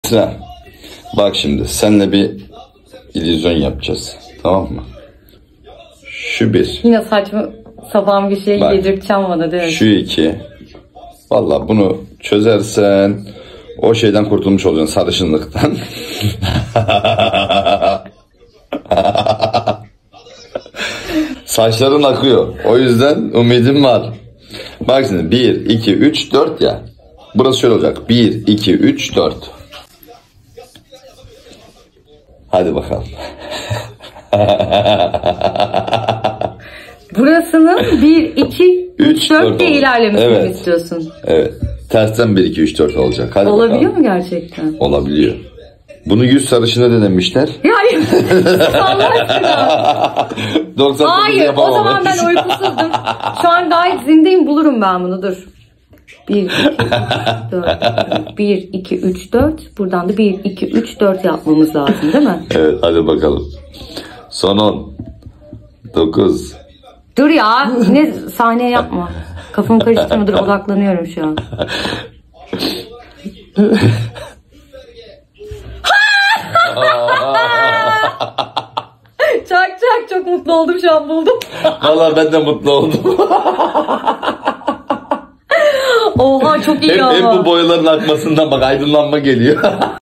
Esra, bak şimdi seninle bir illüzyon yapacağız. Tamam mı? Şu bir. Yine saçma sapan bir şey Bak, yedirteceğim bana değil mi? Şu iki. Valla bunu çözersen o şeyden kurtulmuş olacaksın, sarışınlıktan. Saçların akıyor. O yüzden ümidim var. Bak şimdi 1, 2, 3, 4 ya. Burası şöyle olacak. 1, 2, 3, 4. Hadi bakalım. Burasının 1, 2, 3, 4 diye ilerlemesini Evet. istiyorsun. Evet. Tersten 1, 2, 3, 4 olacak. Hadi Olabiliyor bakalım. mu gerçekten? Olabiliyor. Bunu yüz sarışına denemişler. Hayır. Allah aşkına. 99 Hayır, o yapamamış. zaman ben uykusuzdum. Şu an gayet zindeyim, bulurum ben bunu, dur. 1, 2, 3, 4. 1, 2, 3, 4. Buradan da 1, 2, 3, 4 yapmamız lazım değil mi? Evet, hadi bakalım. Son 10. 9. Dur ya, yine sahneye yapma. Kafamı karıştırma, dur, odaklanıyorum şu an. Çak çak, çok mutlu oldum şu an, buldum. Vallahi ben de mutlu oldum. Oha, çok iyi Hep ama. bu boyaların akmasından bak aydınlanma geliyor.